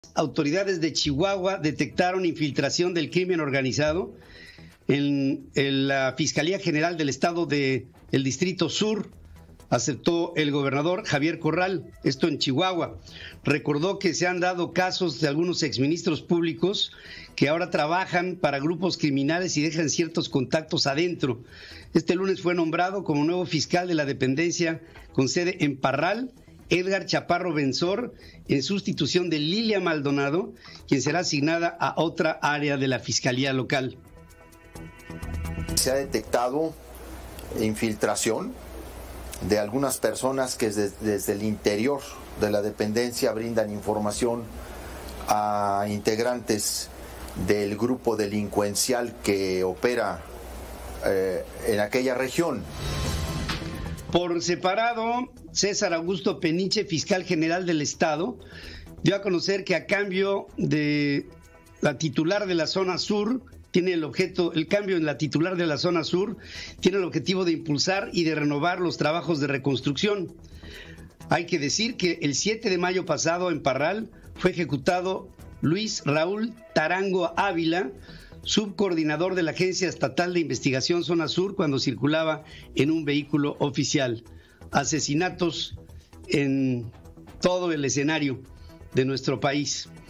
Autoridades de Chihuahua detectaron infiltración del crimen organizado en la Fiscalía General del Estado del Distrito Sur, aceptó el gobernador Javier Corral, esto en Chihuahua. Recordó que se han dado casos de algunos exministros públicos que ahora trabajan para grupos criminales y dejan ciertos contactos adentro. Este lunes fue nombrado como nuevo fiscal de la dependencia con sede en Parral Edgar Chaparro Benzor, en sustitución de Lilia Maldonado, quien será asignada a otra área de la Fiscalía Local. Se ha detectado infiltración de algunas personas que desde el interior de la dependencia brindan información a integrantes del grupo delincuencial que opera en aquella región. Por separado, César Augusto Peniche, fiscal general del Estado, dio a conocer que a cambio de la titular de la zona sur, el cambio en la titular de la zona sur tiene el objetivo de impulsar y de renovar los trabajos de reconstrucción. Hay que decir que el 7 de mayo pasado en Parral fue ejecutado Luis Raúl Tarango Ávila, subcoordinador de la Agencia Estatal de Investigación Zona Sur, cuando circulaba en un vehículo oficial. Asesinatos en todo el escenario de nuestro país.